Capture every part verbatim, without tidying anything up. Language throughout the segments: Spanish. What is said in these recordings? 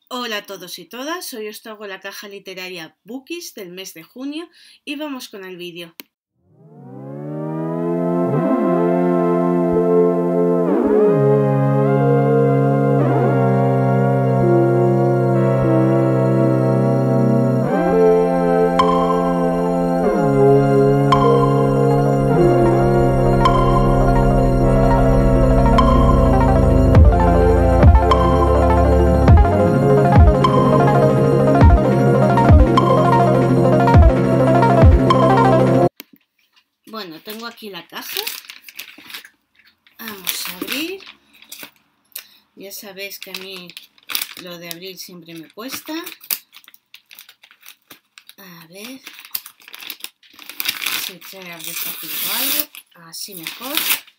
Hola a todos y todas, hoy os traigo la caja literaria Bookies del mes de junio y vamos con el vídeo. Bueno, tengo aquí la caja. Vamos a abrir. Ya sabéis que a mí lo de abrir siempre me cuesta. A ver si se abre fácil o algo. Así mejor.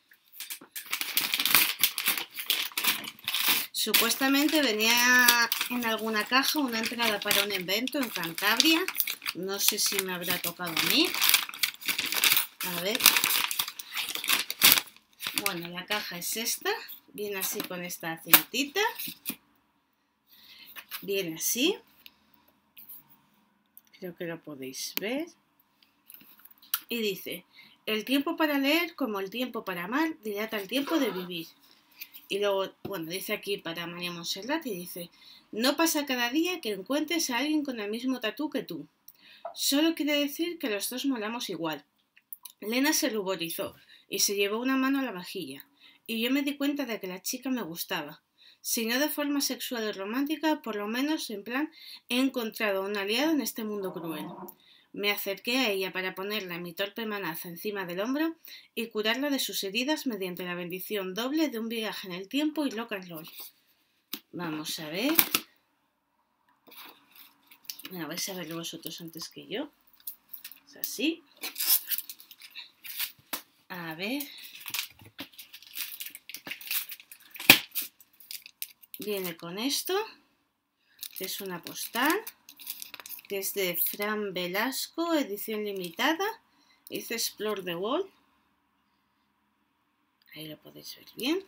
Supuestamente venía en alguna caja una entrada para un evento en Cantabria. No sé si me habrá tocado a mí. A ver. Bueno, la caja es esta. Viene así con esta cintita. Viene así. Creo que lo podéis ver. Y dice: el tiempo para leer como el tiempo para amar dilata el tiempo de vivir. Y luego, bueno, dice aquí para María Montserrat y dice: no pasa cada día que encuentres a alguien con el mismo tatú que tú. Solo quiere decir que los dos molamos igual. Lena se ruborizó y se llevó una mano a la vajilla, y yo me di cuenta de que la chica me gustaba. Si no de forma sexual y romántica, por lo menos en plan he encontrado un aliado en este mundo cruel. Me acerqué a ella para ponerle mi torpe manaza encima del hombro y curarla de sus heridas mediante la bendición doble de un viaje en el tiempo y rock and roll. Vamos a ver. Bueno, vais a verlo vosotros antes que yo. Es así. A ver. Viene con esto. Es una postal. Que es de Fran Velasco, edición limitada. Dice Explore the World. Ahí lo podéis ver bien.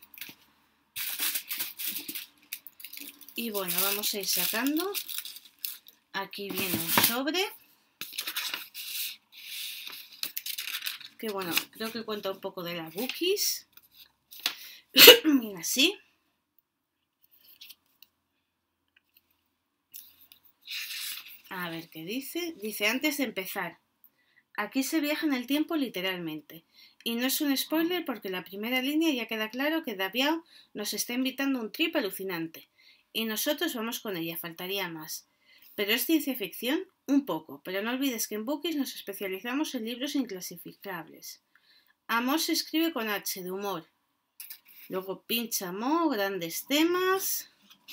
Y bueno, vamos a ir sacando. Aquí viene un sobre. Que bueno, creo que cuenta un poco de las Bookies. Viene así. A ver qué dice. Dice: antes de empezar, aquí se viaja en el tiempo literalmente. Y no es un spoiler porque la primera línea ya queda claro que Daviau nos está invitando a un trip alucinante. Y nosotros vamos con ella, faltaría más. ¿Pero es ciencia ficción? Un poco, pero no olvides que en Bookies nos especializamos en libros inclasificables. Amor se escribe con H, de humor. Luego pincha amor, grandes temas.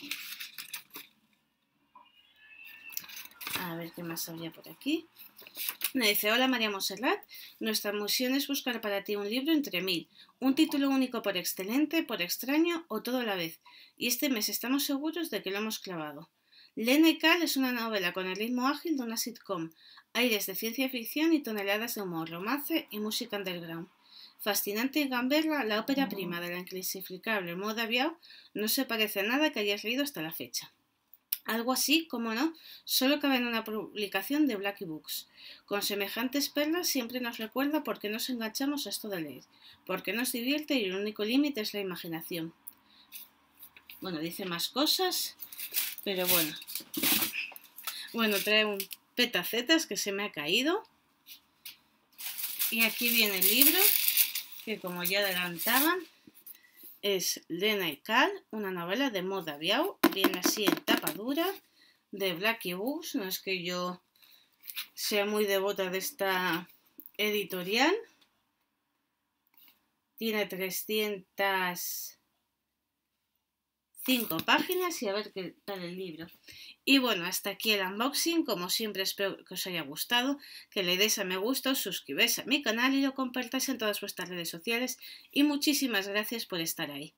A ver qué más había por aquí. Me dice: hola María Montserrat, nuestra misión es buscar para ti un libro entre mil, un título único por excelente, por extraño o todo a la vez, y este mes estamos seguros de que lo hemos clavado. Lena y Cal es una novela con el ritmo ágil de una sitcom, aires de ciencia ficción y toneladas de humor, romance y música underground. Fascinante y gamberra, la ópera prima de la inclasificable Maud Daviau no se parece a nada que hayas leído hasta la fecha. Algo así, como no, solo cabe en una publicación de Blackie Books. Con semejantes perlas siempre nos recuerda por qué nos enganchamos a esto de leer, porque nos divierte y el único límite es la imaginación. Bueno, dice más cosas, pero bueno. Bueno, trae un petacetas que se me ha caído. Y aquí viene el libro, que como ya adelantaban, es Lena y Cal, una novela de Maud Daviau. Viene así en tapa dura, de Blackie Books. No es que yo sea muy devota de esta editorial. Tiene trescientas cinco páginas y a ver qué tal el libro. Y bueno, hasta aquí el unboxing. Como siempre, espero que os haya gustado, que le deis a me gusta, os suscribáis a mi canal y lo compartáis en todas vuestras redes sociales. Y muchísimas gracias por estar ahí.